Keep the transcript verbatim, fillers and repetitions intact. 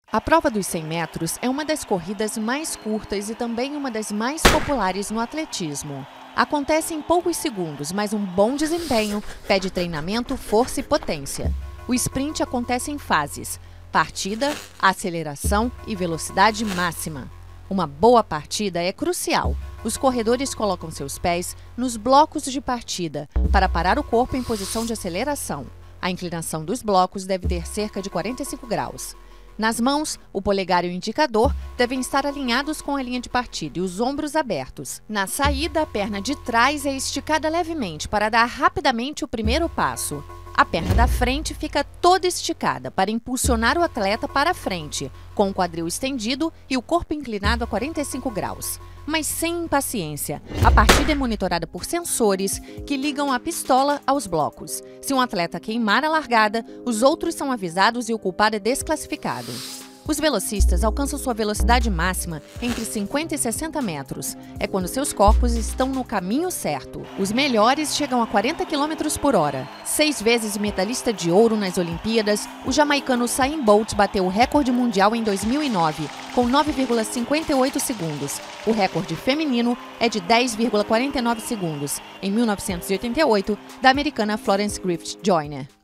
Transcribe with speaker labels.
Speaker 1: A prova dos cem metros é uma das corridas mais curtas e também uma das mais populares no atletismo. Acontece em poucos segundos, mas um bom desempenho pede treinamento, força e potência. O sprint acontece em fases: partida, aceleração e velocidade máxima. Uma boa partida é crucial. Os corredores colocam seus pés nos blocos de partida para parar o corpo em posição de aceleração. A inclinação dos blocos deve ter cerca de quarenta e cinco graus. Nas mãos, o polegar e o indicador devem estar alinhados com a linha de partida e os ombros abertos. Na saída, a perna de trás é esticada levemente para dar rapidamente o primeiro passo. A perna da frente fica toda esticada para impulsionar o atleta para a frente, com o quadril estendido e o corpo inclinado a quarenta e cinco graus. Mas sem impaciência. A partida é monitorada por sensores que ligam a pistola aos blocos. Se um atleta queimar a largada, os outros são avisados e o culpado é desclassificado. Os velocistas alcançam sua velocidade máxima entre cinquenta e sessenta metros. É quando seus corpos estão no caminho certo. Os melhores chegam a quarenta quilômetros por hora. Seis vezes medalhista de ouro nas Olimpíadas, o jamaicano Usain Bolt bateu o recorde mundial em dois mil e nove, com nove vírgula cinquenta e oito segundos. O recorde feminino é de dez vírgula quarenta e nove segundos, em mil novecentos e oitenta e oito, da americana Florence Griffith Joyner.